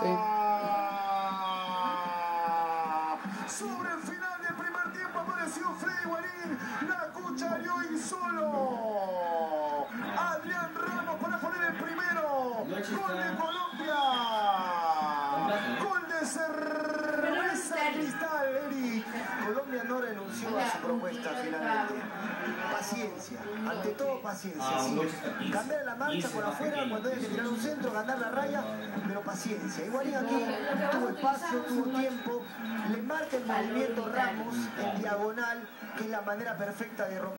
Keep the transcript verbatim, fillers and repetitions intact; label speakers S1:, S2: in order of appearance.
S1: Sí.
S2: Sobre el final del primer tiempo apareció Freddy Guarín, la cuchareó y solo Adrián Ramos para poner el primero. Gol de Colombia. Gol de Cerveza Cristal, Eric. Colombia no renunció a su propuesta finalmente. Paciencia, ante todo paciencia. Sí. Cambiar la marcha por afuera cuando haya que tirar un centro, ganar la raya, pero paciencia. Igual aquí tuvo espacio, tuvo tiempo, le marca el movimiento Ramos en diagonal, que es la manera perfecta de romper.